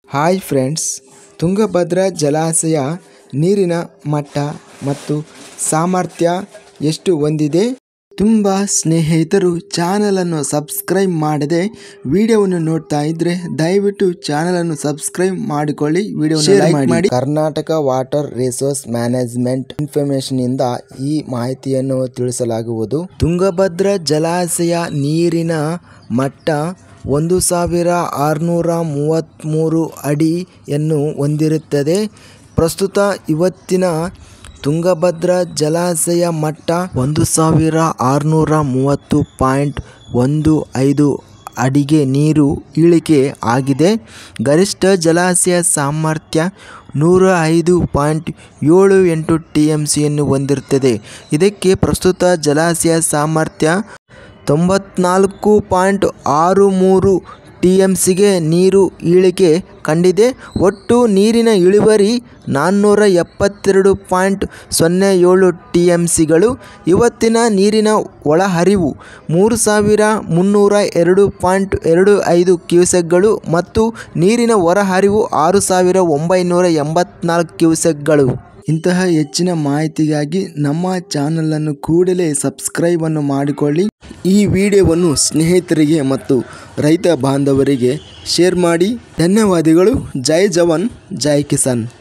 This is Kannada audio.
ಹಾಯ್ ಫ್ರೆಂಡ್ಸ್, ತುಂಗಭದ್ರಾ ಜಲಾಶಯ ನೀರಿನ ಮಟ್ಟ ಮತ್ತು ಸಾಮರ್ಥ್ಯ ಎಷ್ಟು ಹೊಂದಿದೆ? ತುಂಬ ಸ್ನೇಹಿತರು ಚಾನಲನ್ನು ಸಬ್ಸ್ಕ್ರೈಬ್ ಮಾಡದೆ ವಿಡಿಯೋವನ್ನು ನೋಡ್ತಾ ಇದ್ರೆ ದಯವಿಟ್ಟು ಚಾನಲನ್ನು ಸಬ್ಸ್ಕ್ರೈಬ್ ಮಾಡಿಕೊಳ್ಳಿ, ವಿಡಿಯೋವನ್ನು ಲೈಕ್ ಮಾಡಿ. Karnataka water resource management information ಇಂದ ಈ ಮಾಹಿತಿಯನ್ನು ತಿಳಿಸಲಾಗುವುದು. ತುಂಗಭದ್ರಾ ಜಲಾಶಯ ನೀರಿನ ಮಟ್ಟ 1633 ಅಡಿಯನ್ನು ಹೊಂದಿರುತ್ತದೆ. ಪ್ರಸ್ತುತ ಇವತ್ತಿನ ತುಂಗಭದ್ರಾ ಜಲಾಶಯ ಮಟ್ಟ 1630.15 ಅಡಿಗೆ ನೀರು ಇಳಿಕೆ ಆಗಿದೆ. ಗರಿಷ್ಠ ಜಲಾಶಯ ಸಾಮರ್ಥ್ಯ 105.78 TMCಯನ್ನು ಹೊಂದಿರುತ್ತದೆ. ಇದಕ್ಕೆ ಪ್ರಸ್ತುತ ಜಲಾಶಯ ಸಾಮರ್ಥ್ಯ 94.63 TMCಗೆ ನೀರು ಇಳಿಕೆ ಕಂಡಿದೆ. ಒಟ್ಟು ನೀರಿನ ಇಳುವರಿ 472.07 TMCಗಳು. ಇವತ್ತಿನ ನೀರಿನ ಒಳಹರಿವು 3302.25 ಕ್ಯೂಸೆಕ್ಗಳು ಮತ್ತು ನೀರಿನ ಹೊರಹರಿವು 6984 ಕ್ಯೂಸೆಕ್ಗಳು. ಇಂತಹ ಹೆಚ್ಚಿನ ಮಾಹಿತಿಗಾಗಿ ನಮ್ಮ ಚಾನಲನ್ನು ಕೂಡಲೇ ಸಬ್ಸ್ಕ್ರೈಬ್ ಅನ್ನು ಮಾಡಿಕೊಳ್ಳಿ. ಈ ವಿಡಿಯೋವನ್ನು ಸ್ನೇಹಿತರಿಗೆ ಮತ್ತು ರೈತ ಬಾಂಧವರಿಗೆ ಶೇರ್ ಮಾಡಿ. ಧನ್ಯವಾದಗಳು. ಜೈ ಜವಾನ್, ಜೈ ಕಿಸಾನ್.